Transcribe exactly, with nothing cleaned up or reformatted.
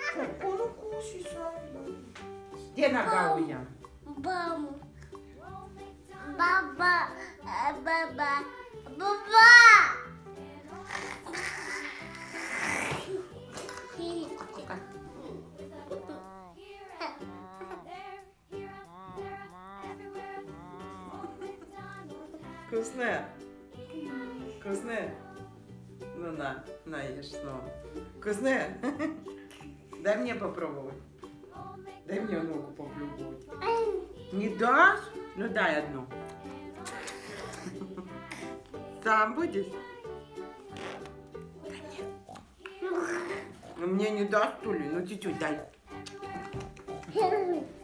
Коко, ну кушай сам. Где нога у меня? Баба. Баба. Баба. Баба. Вкусная? Вкусная? Ну на, на, ешь снова. Вкусная? Дай мне попробовать. Дай мне ногу попробовать. Не дашь? Ну дай одну. Сам будешь? Дай мне. Ну мне не дашь, что ли? Ну чуть-чуть дай.